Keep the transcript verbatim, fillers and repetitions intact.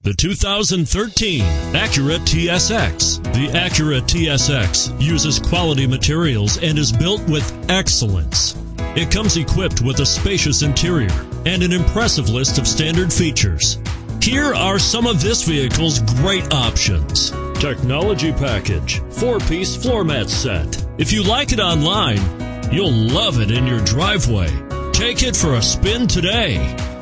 The two thousand thirteen Acura T S X. The Acura T S X uses quality materials and is built with excellence. It comes equipped with a spacious interior and an impressive list of standard features. Here are some of this vehicle's great options: technology package, four-piece floor mat set. If you like it online, you'll love it in your driveway. Take it for a spin today.